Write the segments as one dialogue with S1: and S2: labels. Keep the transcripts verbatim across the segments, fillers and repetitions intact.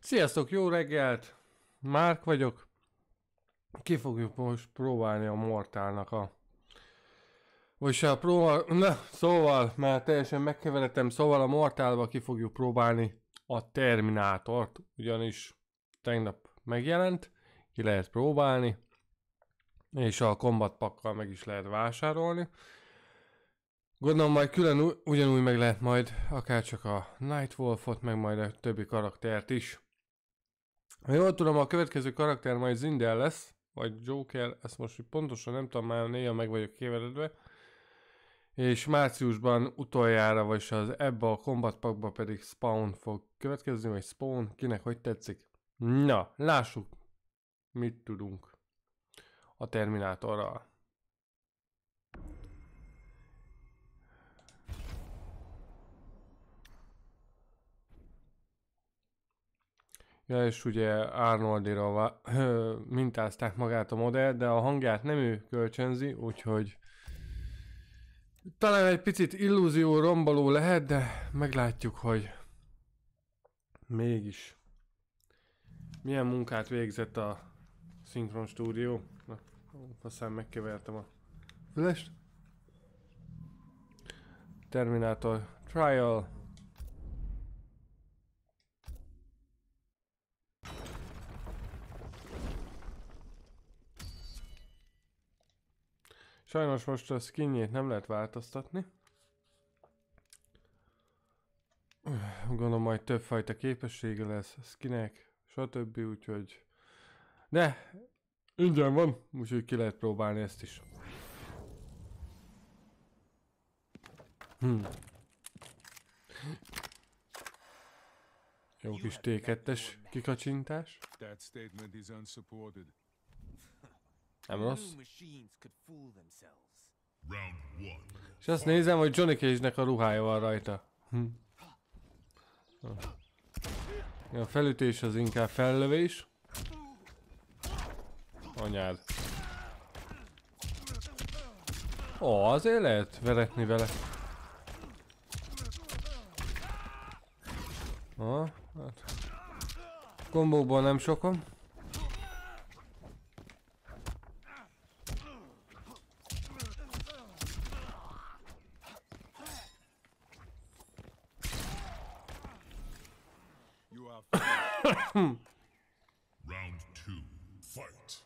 S1: Sziasztok, jó reggelt! Márk vagyok. Ki fogjuk most próbálni a Mortalnak a... Vagyis a próbál... Ne, szóval, mert teljesen megkeveredtem, szóval a Mortalba ki fogjuk próbálni a Terminátort, ugyanis tegnap megjelent, ki lehet próbálni, és a Combat Packkal meg is lehet vásárolni. Gondolom majd külön ugyanúgy meg lehet majd akárcsak a Nightwolfot, meg majd a többi karaktert is. Ha jól tudom, a következő karakter majd Zindel lesz, vagy Joker, ezt most pontosan nem tudom, már néha meg vagyok kéveredve. És márciusban utoljára, vagyis az ebbe a Combat Packba pedig Spawn fog következni, vagy Spawn, kinek hogy tetszik. Na, lássuk, mit tudunk a Terminátorral. Ja, és ugye Arnoldira mintázták magát a modell, de a hangját nem ő kölcsönzi, úgyhogy talán egy picit illúzió romboló lehet, de meglátjuk, hogy mégis milyen munkát végzett a Synchron Studio. Na, aztán megkevertem a fülest. Terminator Trial. Sajnos most a skinjét nem lehet változtatni. Gondolom majd többfajta képessége lesz, skinek, stb. Úgyhogy... De ingyen van, úgyhogy ki lehet próbálni ezt is. Hm. Jó kis té kettes kikacsintás. Nem rossz. És azt nézem, hogy Johnny Cage-nek a ruhája van rajta. Hm. A felütés az inkább fellövés. Anyád. Ó, azért lehet veretni vele. Ah, hát. Kombóból nem sokan.
S2: Round two, fight.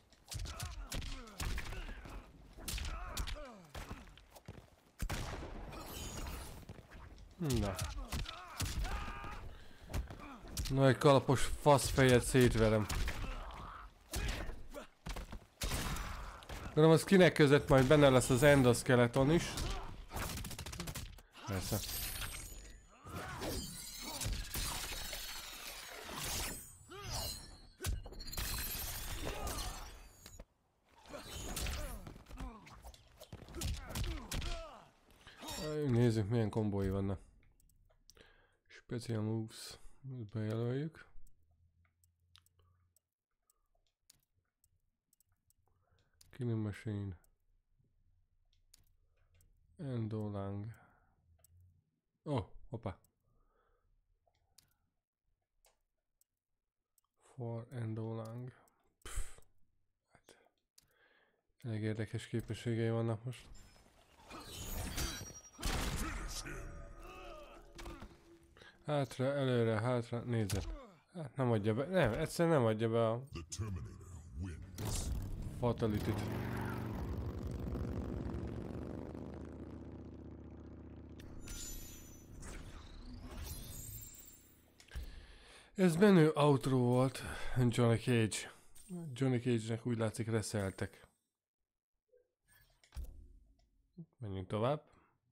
S1: Na. Na, egy kalapos faszfejet szétverem. Gondolom a skinek között majd benne lesz az endoskeleton is. Persze. Nézzük milyen kombói vannak. Special moves. Ezt bejelöljük. Killing Machine. Endolang. Oh, hoppá. For Endolang. Hát. Elég érdekes képességei vannak most. Hátra, előre, hátra, nézzet. Hát nem adja be, nem, egyszerűen nem adja be a Fatality-t. Ez menő outro volt, Johnny Cage. Johnny Cage-nek úgy látszik reszeltek. Menjünk tovább.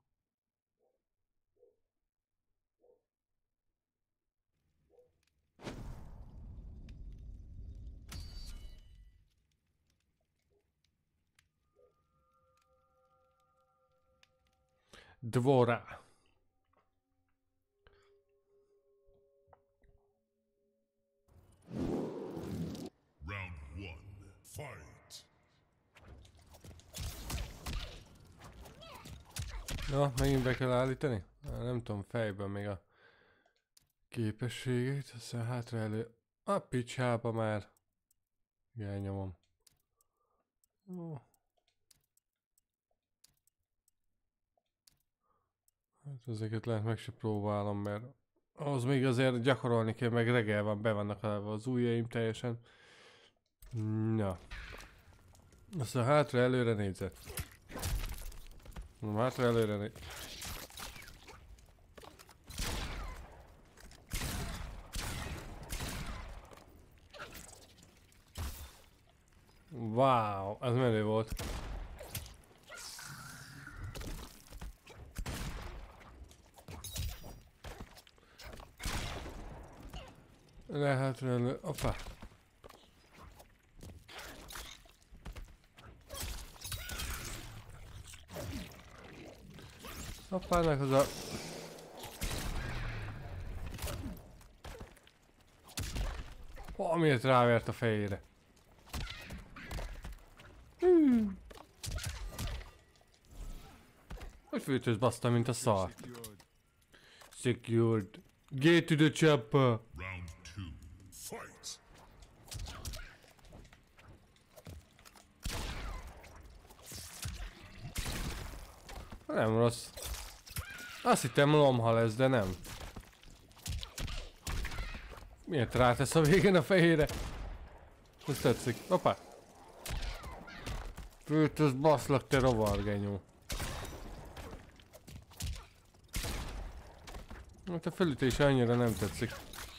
S1: Dvora.
S2: Round one, fight.
S1: Na, megint be kell állítani? Nem tudom, fejben még a képességeit, aztán hátra elő. A picsába már. Elnyomom. Jó. Hát ezeket lehet meg se próbálom, mert ahhoz még azért gyakorolni kell, meg reggel van, be vannak az ujjaim teljesen. Na. Aztán hátra előre négyzet. Hátra előre négyzet. Wow, ez menő volt. Lehet elő, opa. Apának az a... Valamiért rávert a fejére. Hmm. Hogy főtös baszta, mint a szar. Secured. Get to the chopper.
S2: Round two. Fight.
S1: Nem rossz. Azt hittem lomha lesz, de nem. Miért rátesz a végén a fejére? Ez tetszik. Hoppá. Főtös baszlak, te rovargenyó. Hát a felütés annyira nem tetszik.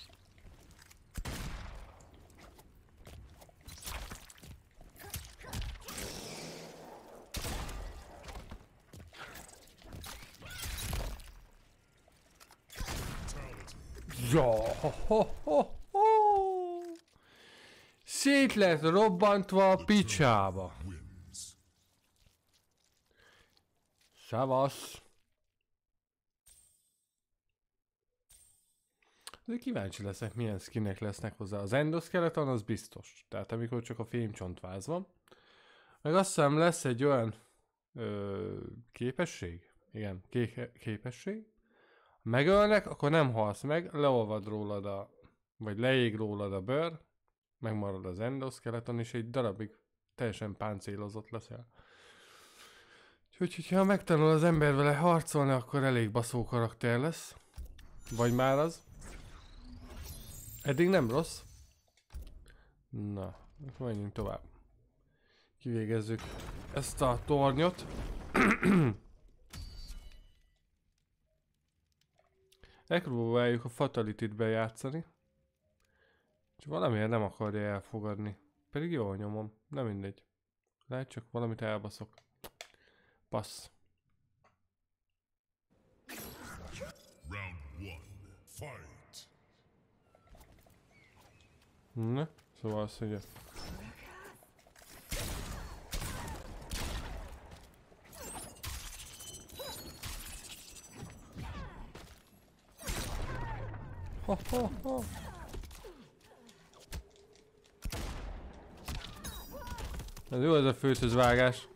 S1: Ja, ho, ho, ho, ho. Szét lett robbantva a picsába. Savasz. De kíváncsi leszek, milyen skinek lesznek hozzá. Az endoskeleton az biztos. Tehát amikor csak a fémcsontváz van. Meg azt hiszem lesz egy olyan ö, képesség. Igen, ké képesség. Ha megölnek, akkor nem halsz meg, leolvad rólad a... vagy leég rólad a bőr. Megmarad az endoskeleton, és egy darabig teljesen páncélozott leszel. Úgyhogy, hogyha megtanul az ember vele harcolni, akkor elég baszó karakter lesz. Vagy már az. Eddig nem rossz. Na, menjünk tovább. Kivégezzük ezt a tornyot. Megpróbáljuk a Fatality-t bejátszani. És valamiért nem akarja elfogadni. Pedig jól nyomom. Nem mindegy. Lehet csak valamit elbaszok. Passz.
S2: Round one. Fight.
S1: Na, szóval azt mondja. Ha, ha, ha. Ez jó, ez a főtöz vágás.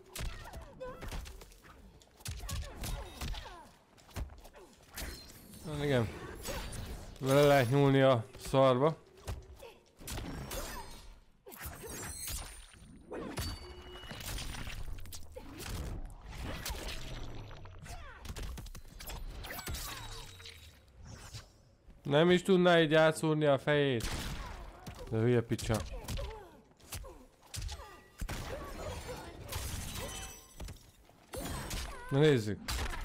S1: Na, igen. Vele lehet nyúlni a szarba. Nem is tudná így átszúrni a fejét. De hülye picsa. Na nézzük.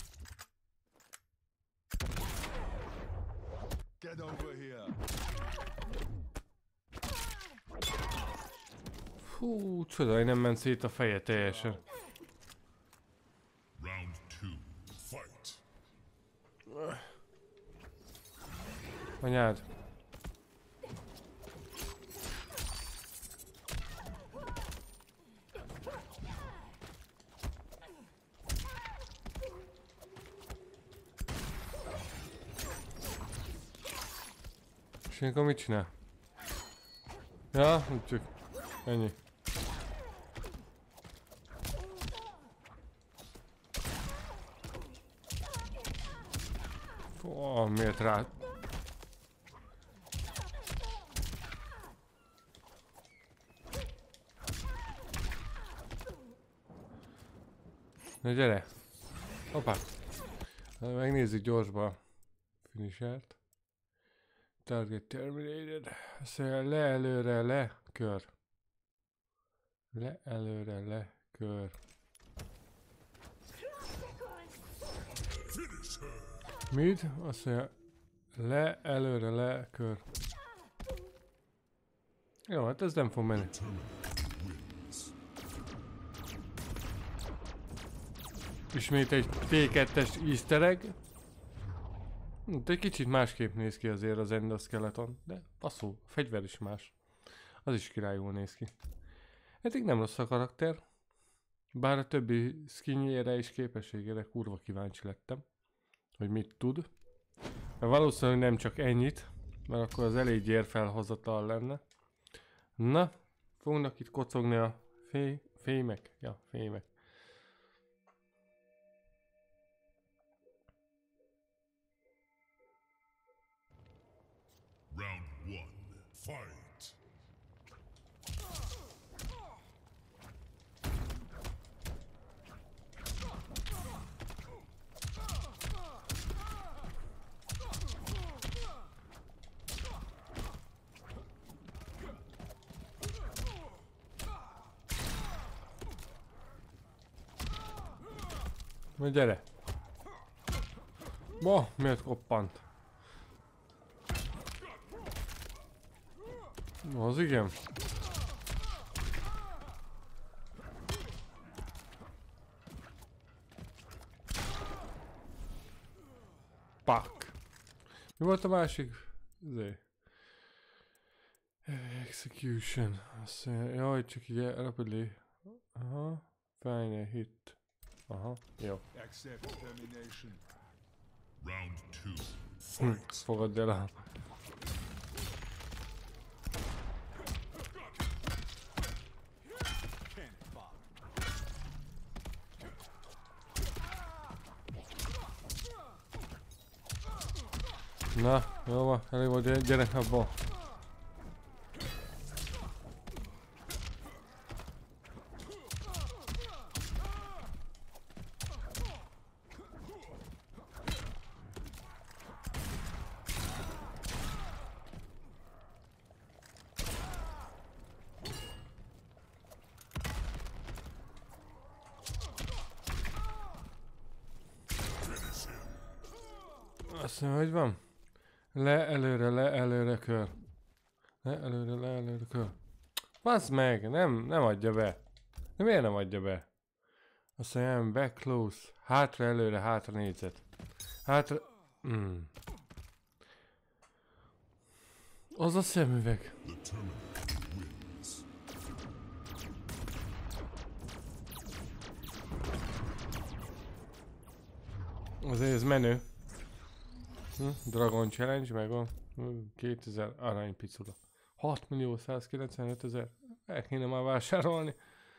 S1: Fú, csoda, hogy nem ment szét a feje teljesen.
S2: Round two. Fight.
S1: Anyád. És akkor mit csinál? Ja, csak ennyi. Fú, miért rá... Na gyere! Hoppá! Megnézzük gyorsba. Finishert. Target terminated. Szóval le előre, le, kör. Le előre, le, kör. Mid? Azt mondja, le előre, le, kör. Jó, hát ez nem fog menni. Ismét egy té kettes easter egg. Hm, egy kicsit másképp néz ki azért az endoskeleton, de passzul, a fegyver is más. Az is királyul néz ki. Eddig nem rossz a karakter. Bár a többi skinjére és képességére kurva kíváncsi lettem. Hogy mit tud. Mert valószínűleg nem csak ennyit, mert akkor az elég gyérfelhozatal lenne. Na, fognak itt kocogni a fé fémek. Ja, fémek.
S2: Round one, fight.
S1: Na gyere! Ma, miért koppant? Az igen. Pak. Mi volt a másik? Zé. Execution. Azt mondja, jaj, csak így rapidly. Aha. Final hit. Aha, jó.
S2: Round two,
S1: Hm,
S2: fight.
S1: fogadd el a... Na, jó van, elég volt, gyere abba. Azt mondja, hogy van? Le, előre, le, előre, kör. Le, előre, le, előre, kör. Basz meg, nem, nem adja be. De miért nem adja be? Azt mondja, back close. Hátra, előre, hátra négyzet. Hátra... Mm. Az a szemüveg. Azért ez menő. Hm? Dragon Challenge megvan. kétezer aranypicula. hat millió százkilencvenöt ezer. El kéne már vásárolni.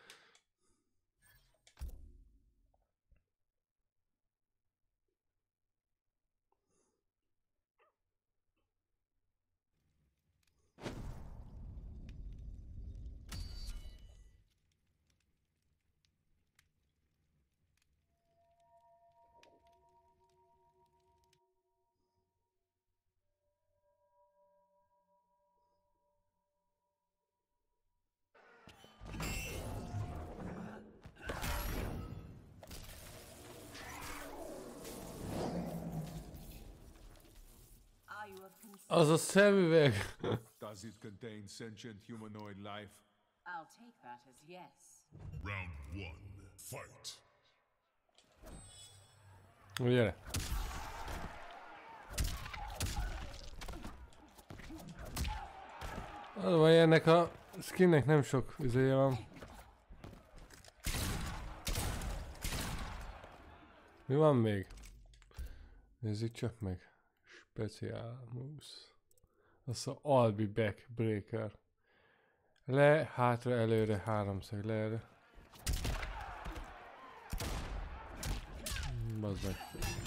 S1: Az a szemüveg.
S3: Does it contain sentient humanoid life?
S4: I'll take that as yes.
S2: Round one, fight.
S1: Gyere. Az vagy ennek a skinnek nem sok üzéje van. Mi van még? Nézzük csak meg. Special moves. Az a I'll be back breaker. Le, hátra, előre, háromszög, le, erre. Bazd meg.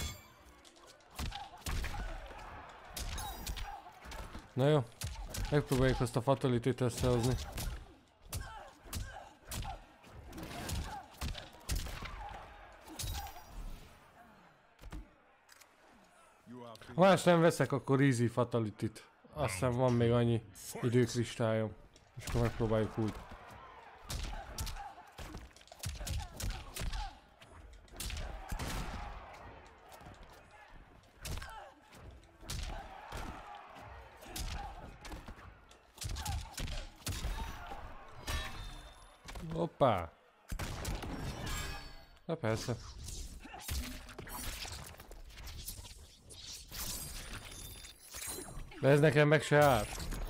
S1: Na jó. Megpróbáljuk azt a fatalityt összehozni. Más nem veszek, akkor easy fatality-t. Aztán van még annyi időkristályom. És akkor megpróbáljuk úgy. Hoppá! Na persze. De ez nekem meg se áll.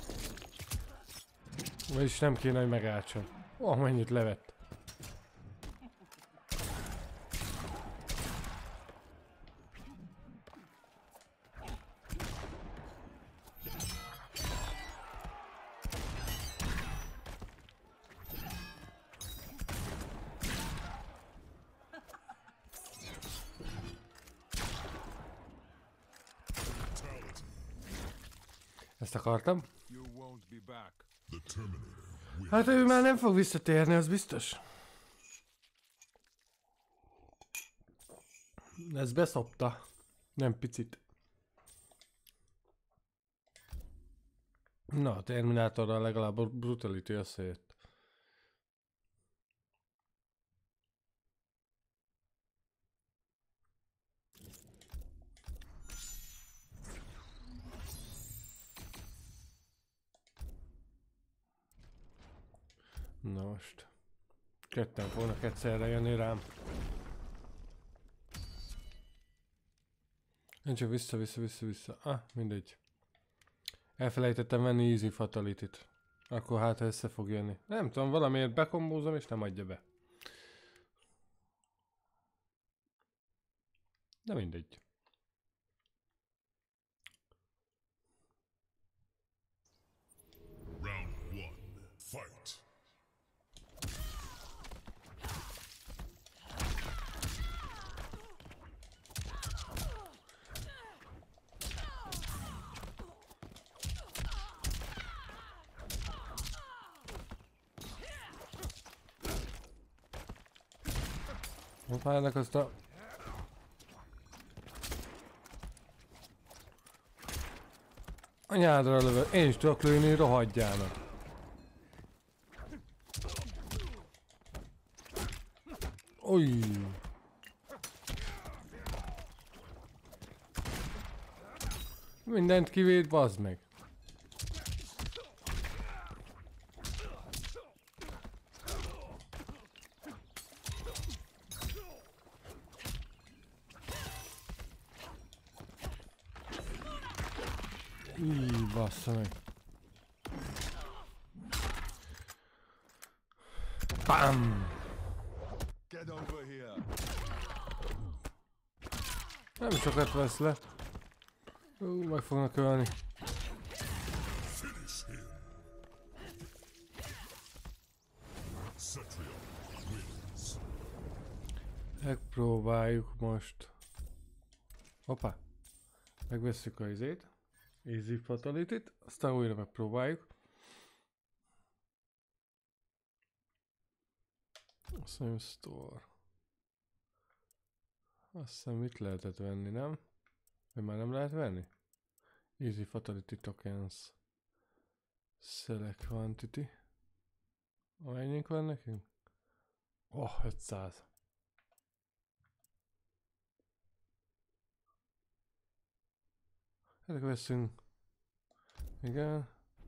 S1: Vagyis nem kéne, hogy megálltson. Ó, oh, mennyit levett. Ezt akartam.
S3: You won't be back.
S2: The Terminator wins.
S1: Hát ő már nem fog visszatérni, az biztos. Ez beszopta. Nem picit. Na, a Terminátorral legalább a brutality összejött. Na most. Ketten fognak egyszerre jönni rám. Én csak vissza, vissza, vissza, vissza. Ah, mindegy. Elfelejtettem venni easy fatality-t. Akkor hát össze fog jönni. Nem tudom, valamiért bekombózom és nem adja be. De mindegy.
S2: Round one. Fight.
S1: Most már ennek azt a... Anyádra lövök. Én is tudok lőni, rohadjának. Ujj. Mindent kivéd, bazd meg. Íj, bassza meg. Bam!
S3: Get over here.
S1: Nem sokat vesz le. Ú, meg fognak ölni.
S2: Finish him. Cetrion wins.
S1: Megpróbáljuk most. Hoppá. Megvesszük a izét. Easy fatality-t. Aztán újra megpróbáljuk. Azt mondjam, store. Azt hiszem, mit lehetett venni, nem? Vagy már nem lehet venni? Easy fatality tokens. Select quantity. Mennyink van nekünk? Oh, ötszáz. Hát akkor veszünk. Igen.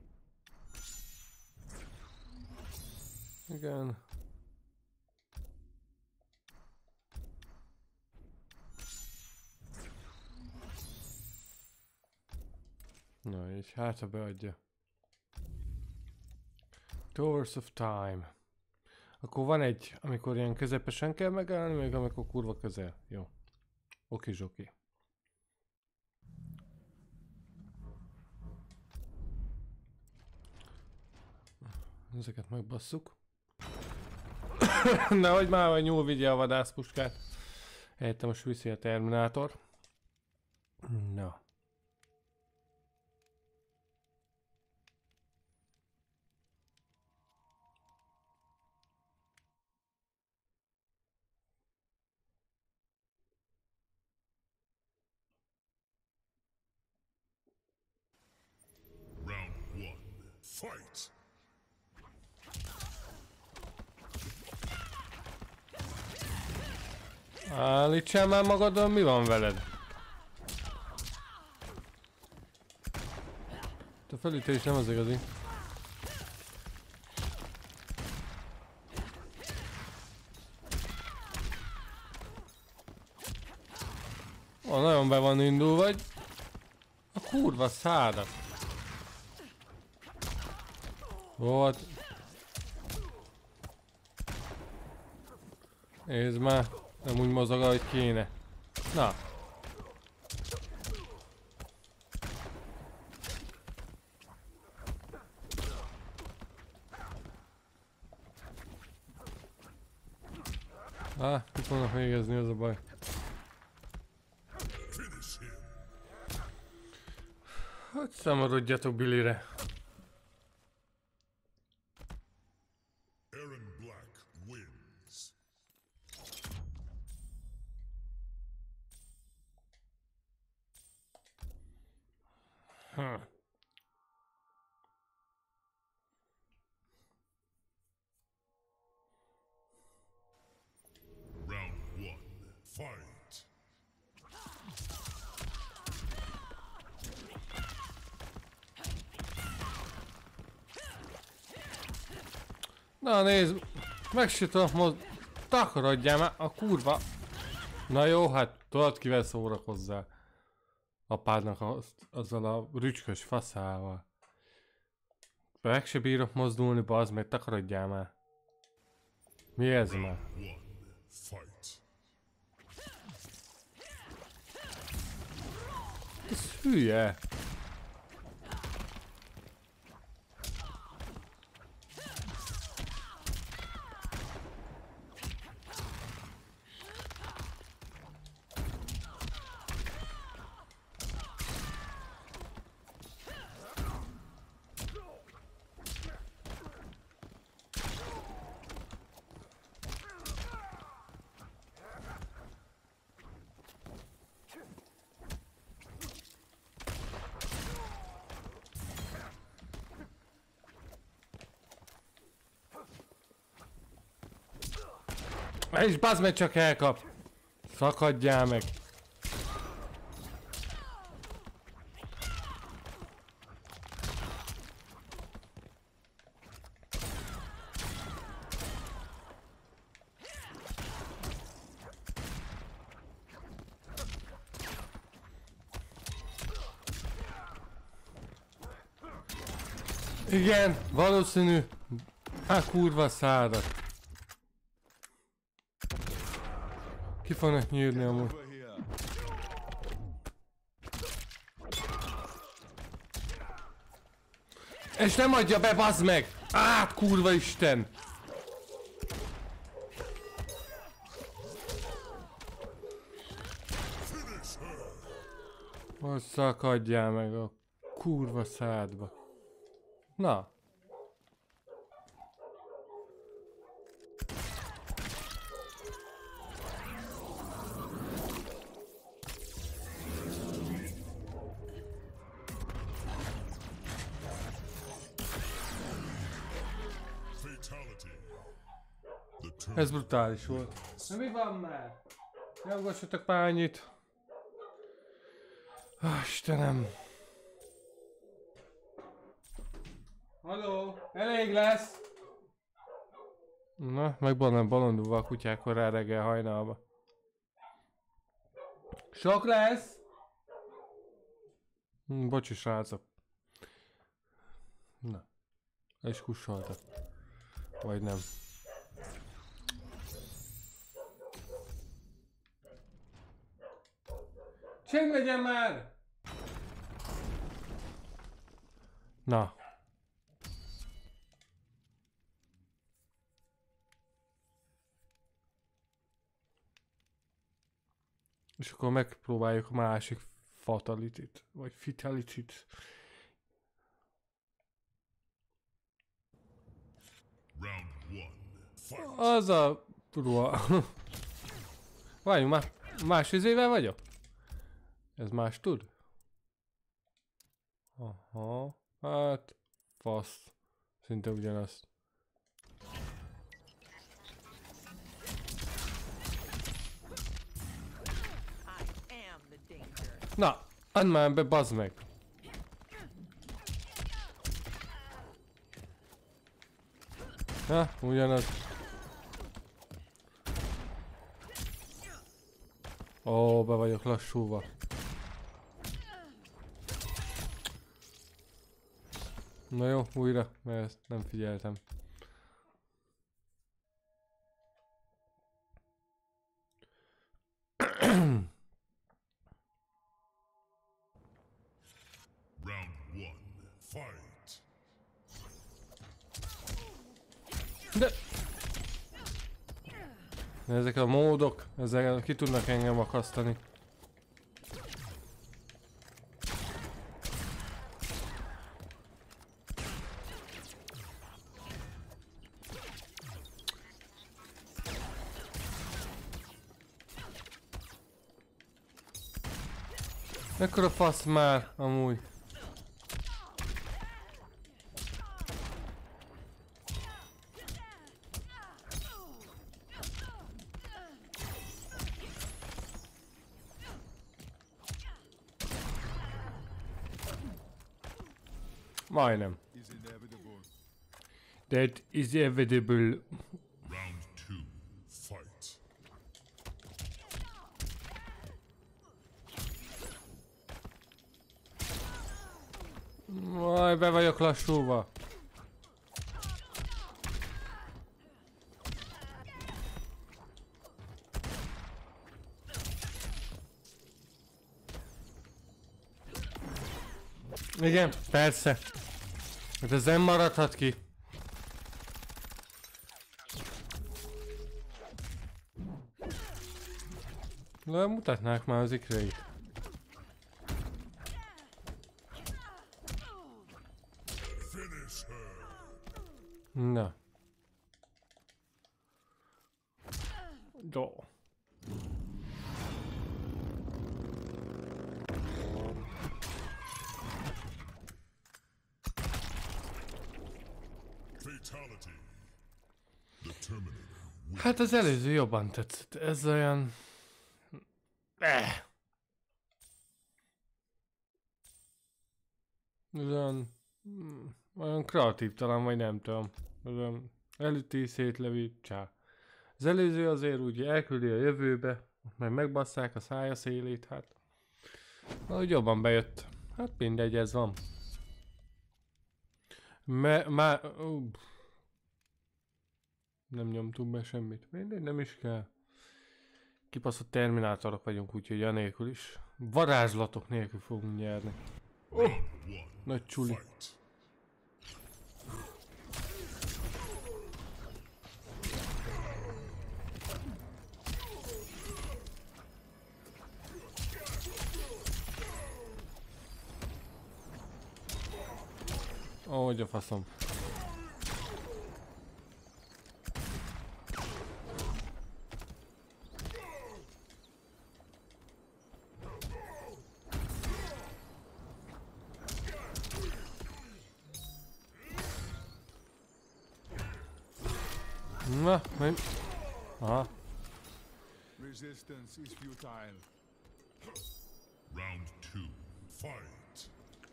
S1: Igen. Na így, hát ha beadja. Doors of Time. Akkor van egy, amikor ilyen közepesen kell megállni, még amikor kurva közel. Jó. Oké, zsoki. Ezeket megbasszuk. Nehogy már a nyúl vigye a vadászpuskát. Helyette most viszi a Terminátor. Na.
S2: Fight.
S1: Állítsál már magadon, mi van veled? A felütés nem az igazi. Ó, nagyon be van indul, vagy? A kurva szádat. Volt. Nézd már, nem úgy mozog, ahogy kéne. Na. Ah, itt fognak végezni, az a baj. Hogy számorodjatok Billyre.
S2: Aaron Black wins.
S1: Hm.
S2: Round one. Fight.
S1: Na nézd, meg se tudok moz... Takarodjál már, a kurva. Na jó, hát tudod kivel szórakozzál. Apádnak az, azzal a rücskös faszával. Meg se bírok mozdulni, bazd meg, takarodjál már. Mi ez már?
S2: One. Fight.
S1: Ez hülye. És bazd meg, csak elkap! Szakadjál meg! Igen, valószínű. Hát kurva szádat. Ki fognak nyírni amúgy.
S3: Over here.
S1: És nem adja be, bazd meg! Át, kurva isten! Hogy szakadjál meg a kurva szádba. Na.
S2: Fatality. The turn.
S1: Ez brutális volt. Na mi van már? Ne ugassatok már annyit. Ah, Istenem. Halló, elég lesz! Na, meg van balondulva a kutyákor rá reggel hajnalba. Sok lesz! Hm, bocsi srácok. Na. És kussoltak. Vagy nem. Csend legyen már! Na. És akkor megpróbáljuk a másik fatalitit, vagy fitalitit.
S2: Round one. Fight.
S1: Az a ruha. Várjunk már, más izével vagyok? Ez más tud? Aha, hát Fasz. Szinte ugyanazt. Na, add már be, bazd meg! Ha, ugyanaz. Ó, be vagyok lassulva. Na jó, újra, mert ezt nem figyeltem.
S2: Round one, fight.
S1: De... Ezek a módok, ezzel ki tudnak engem akasztani. Mekkora fasz már, amúgy. Majdnem.
S3: Is inevitable.
S1: That is inevitable.
S2: Round two, fight.
S1: Majd be vagyok lassulva. Igen, persze. Hát ez nem maradhat ki. De mutatnák már az ikreit.
S2: Finish her.
S1: Na. Do.
S2: Fatality. The Terminator.
S1: Hát az előző jobban tetszett. Ez olyan... Eh. Ez olyan... mm, olyan kreatív talán, vagy nem tudom. Ez olyan elüti, szétlevi, csá. Az előző azért úgy elküldi a jövőbe, meg megbasszák a szája szélét, hát... Ahogy jobban bejött. Hát mindegy, ez van. Me, má... Uh, nem nyomtunk be semmit. Mindegy, nem is kell. Kipaszott terminátorok vagyunk, úgyhogy anélkül is. Varázslatok nélkül fogunk nyerni. Oh, nagy csuli.
S2: Fight.
S1: Ó, hogy a faszom. Na, mi? Aha.
S3: Resistance is futile.
S2: Round two, fight.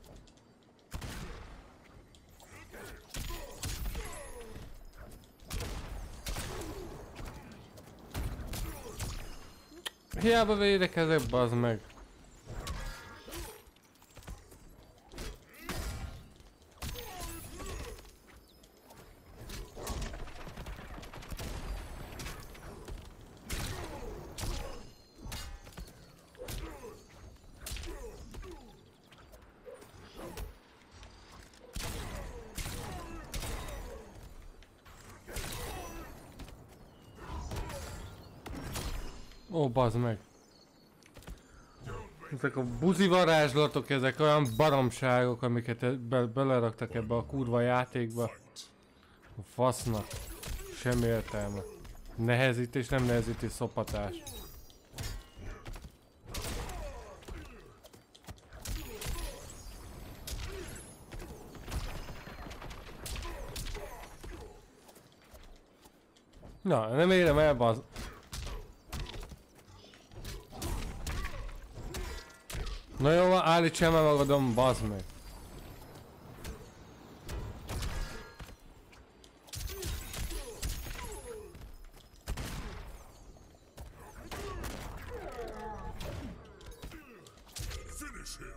S1: Hiába védekezek, bazd meg. Ó, bazd meg. Ezek a buzi varázslatok, ezek olyan baromságok, amiket e- be beleraktak ebbe a kurva játékba. A fasznak. Semmi értelme. Nehezítés, nem nehezítés, szopatás. Na, nem érem el, bazd. Na jó, állítsál már magadon, bazd meg.
S2: Finish him.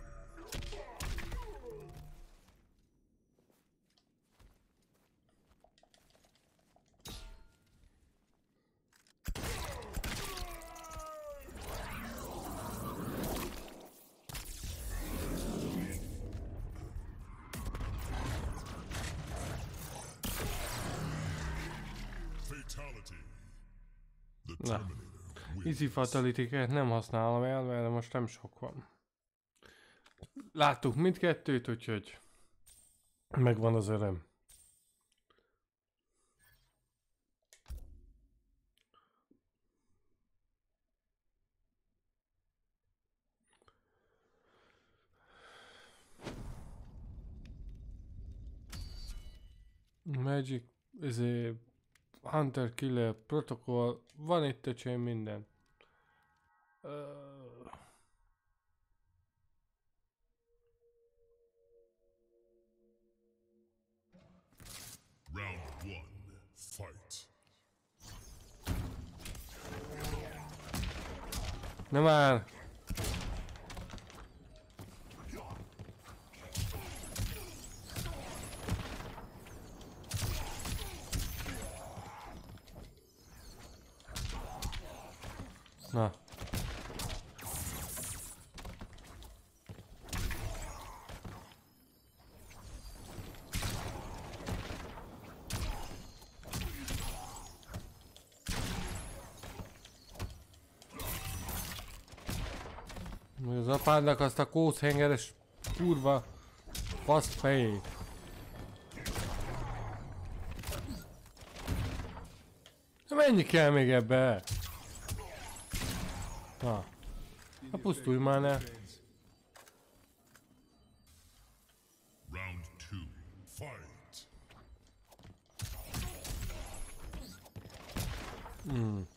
S2: Fatality. The
S1: Na.
S2: Terminator wins.
S1: Easy fatality-ket nem használom el, mert most nem sok van. Láttuk mindkettőt, úgyhogy megvan az öröm. Magic, ezért Hunter Killer Protocol, van itt öcsém minden. Uh...
S2: Round one. Fight.
S1: Nem már! Na. Az apádnak azt a kószhengeres kurva faszt fejét. Mennyi kell még ebbe? Na. Ha pusztulj már ne.
S2: Round two. Fight.
S1: Hmm.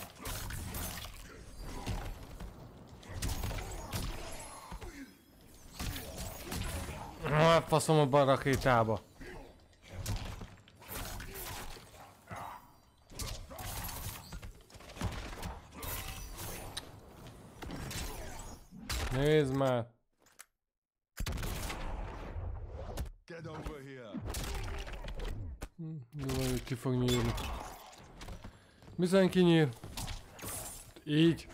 S1: Ah, faszom abba a rakétába. Nézd már!
S3: Get over here.
S1: Jó, hogy ki fog nyílni. Bizony kinyíl. Így.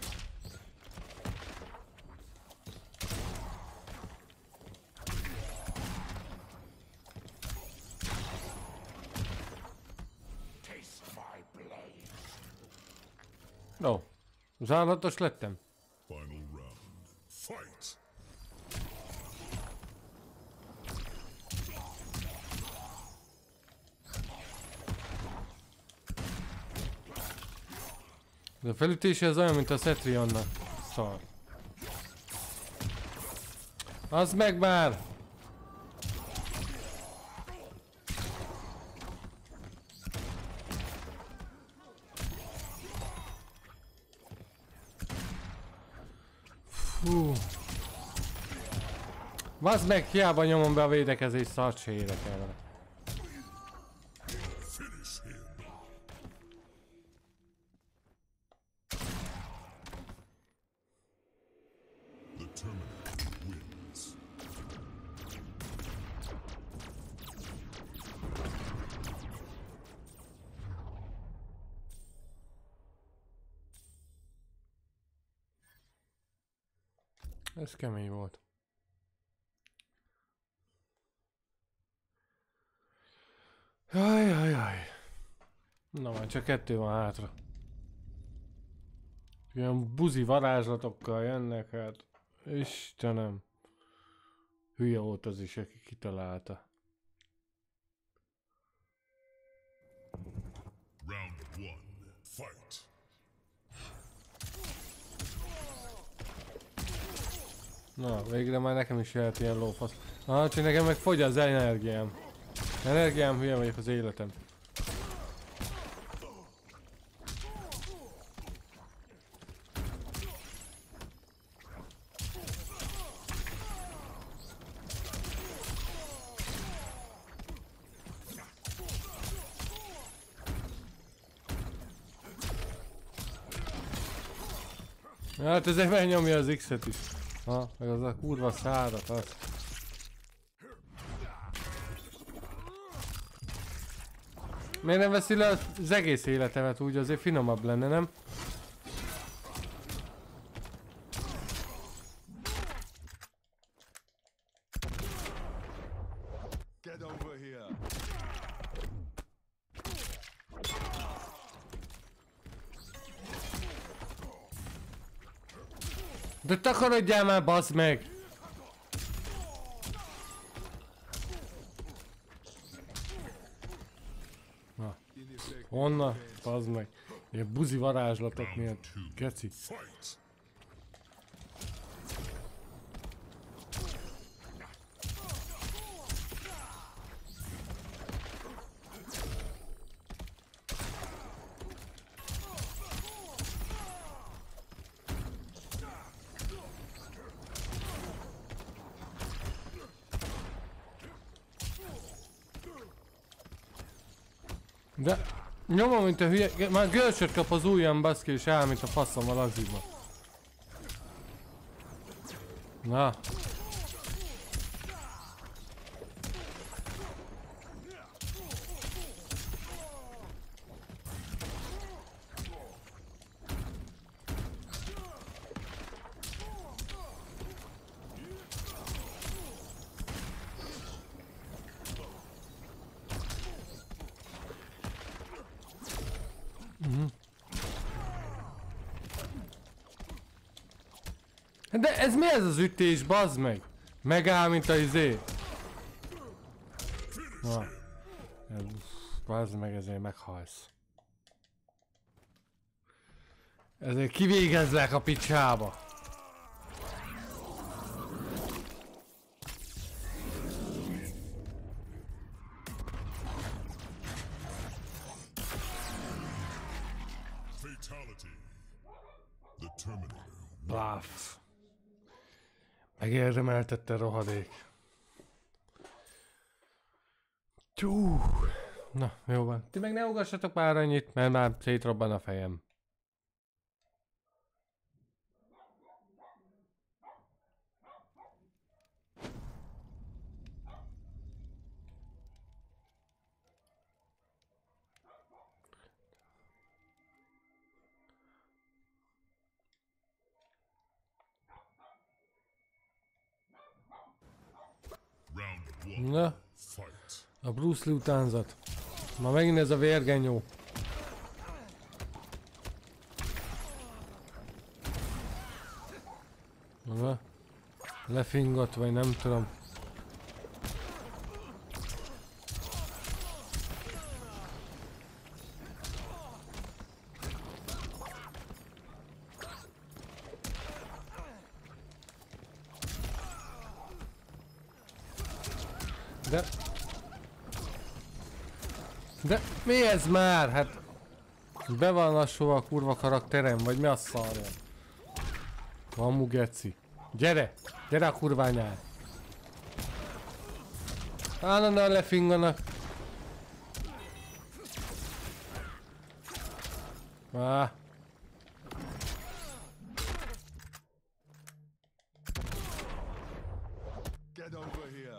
S1: No. Zálatos lettem.
S2: Final round. Fight.
S1: De a felütése az olyan, mint a Cetrionnak. Szar. Az meg már! Fú. Vazd meg, hiába nyomom be a védekezés, szart se érek el vele.
S2: Finish him. The Terminator wins.
S1: Ez kemény volt. Jaj, jaj, jaj. Na már csak kettő van hátra. Ilyen buzi varázslatokkal jönnek, hát. Istenem. Hülye volt az is, aki kitalálta.
S2: Round one. Fight.
S1: Na, végre már nekem is jöhet ilyen lófasz. Ah, csak nekem meg fogy az energiám. Energiám, hülye vagyok az életem. Hát ezért megnyomja az X-et is. Ha, meg az a kurva szárat, az. Miért nem veszi le az egész életemet, úgy azért finomabb lenne, nem?
S3: Get over here.
S1: De takarodjál már, bazd meg! Na. Honnan? Bazd meg. Ilyen buzi varázslatok miatt. Geci.
S2: Fight!
S1: De nyomom, mint a hülye, már görcsöt kap az ujjam, baszki, és áll, mint a faszom a laziba. Na. De ez mi ez az ütés, bazd meg? Megáll, mint a izé. Na. Bazd meg, ezért meghalsz. Ezért kivégezlek a picsába.
S2: Fatality. The Terminator.
S1: Bluff. Megérdemeltette rohadék. Tyú. Na, jó van. Ti meg ne ugassatok már annyit, mert már szétrobban a fejem.
S2: Round one.
S1: Na,
S2: Fight.
S1: a Bruce Lee utánzat. Ma megint ez a vérgenyó. Na, lefingott, vagy nem tudom. De... De mi ez már? Hát... Be van lassulva a kurva karakterem, vagy mi a szarja? Van mugeci. Gyere! Gyere a kurványál! Állandóan lefinganak. Ah.
S3: Get over here.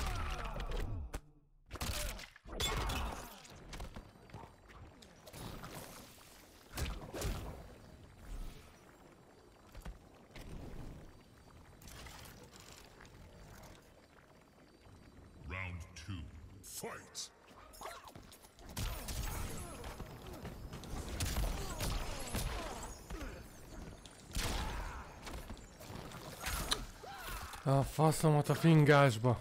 S2: Round two. Fight.
S1: A faszomat a fingásba.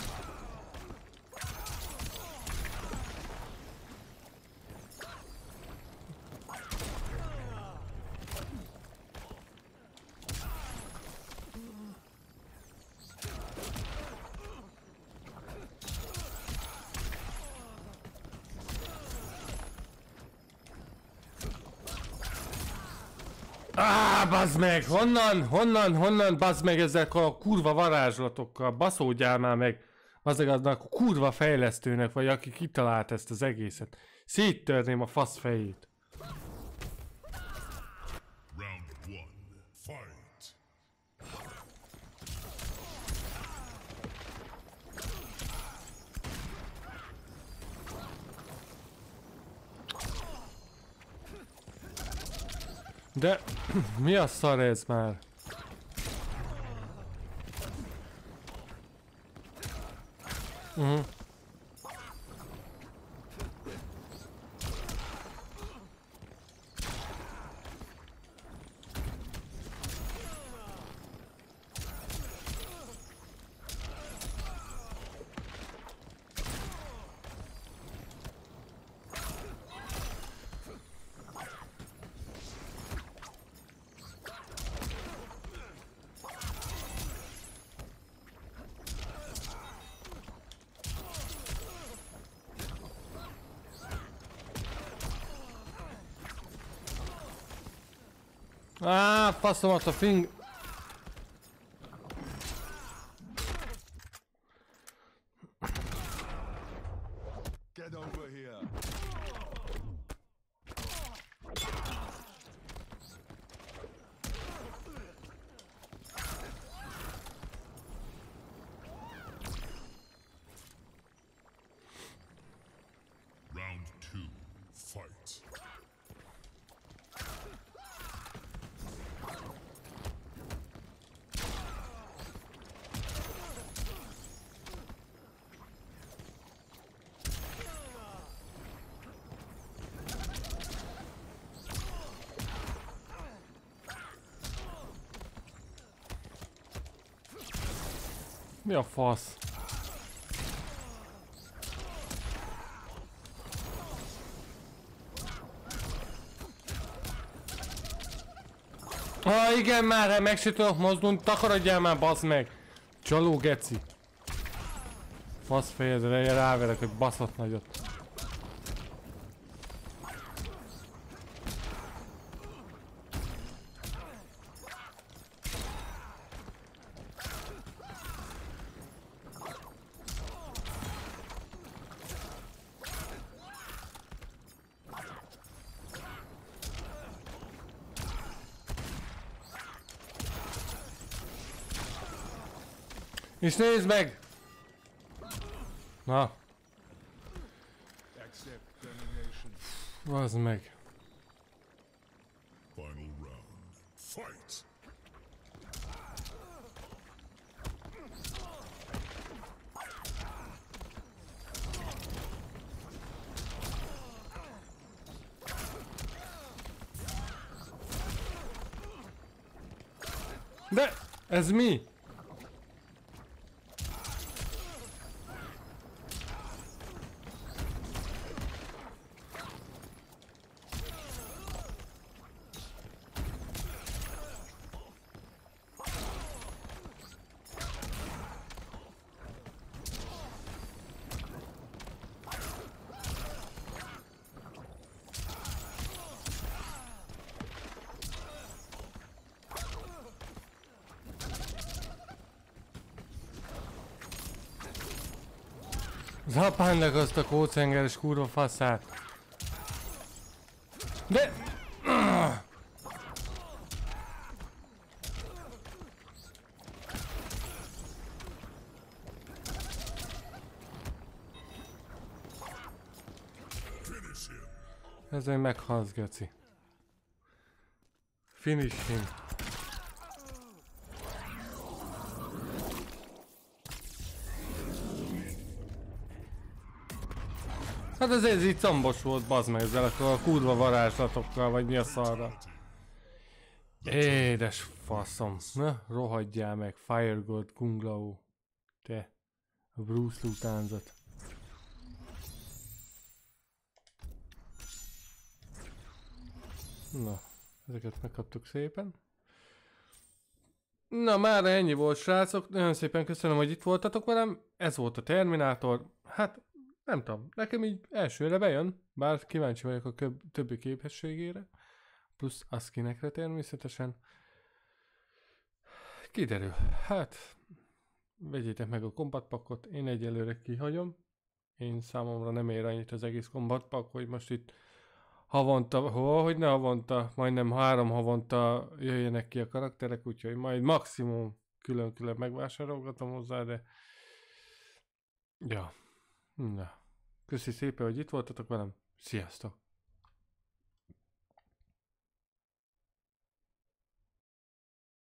S1: Áh, bazd meg! Honnan, honnan, honnan, bazd meg ezek a kurva varázslatokkal? Baszódjál már meg! Bazd meg aznak a kurva fejlesztőnek, vagy aki kitalált ezt az egészet. Széttörném a fasz fejét.
S2: Round one. Fight.
S1: De mi a szar ez már? Uh-huh. Á, faszomat a fing...
S3: Get over here.
S2: Round two. Fight.
S1: Mi a fasz? Ah, igen már, hát meg se tudok mozdulni, takarodjál már, bazd meg! Csaló geci. Fasz fejedre, ráverek, hogy baszott nagyot. És nézd meg! Na,
S3: Accept termination.
S1: bazd meg.
S2: Final round. Fight.
S1: De, ez mi? Zapánd azt a kócengeres kurva faszát. De...
S2: Finish him.
S1: Ezért meghalsz, geci. Finish him. Hát azért ez így combos volt, bazd meg, ezzel a kurva varázslatokkal, vagy mi a szarra. Édes faszom. Na, rohadjál meg, Fire God, Kung Lao. Te. A Bruce Lee utánzat. Na, ezeket megkaptuk szépen. Na, már ennyi volt, srácok. Nagyon szépen köszönöm, hogy itt voltatok velem. Ez volt a Terminátor. Hát, nem tudom, nekem így elsőre bejön, bár kíváncsi vagyok a köb- többi képességére. Plusz a skinekre természetesen. Kiderül. Hát, vegyétek meg a kombatpakot, én egyelőre kihagyom. Én számomra nem ér annyit az egész kombatpak, hogy most itt havonta, hol, hogy ne havonta, majdnem három havonta jöjjenek ki a karakterek, úgyhogy majd maximum külön-külön megvásárolgatom hozzá, de... Ja. Na. Köszi szépen, hogy itt voltatok velem. Sziasztok!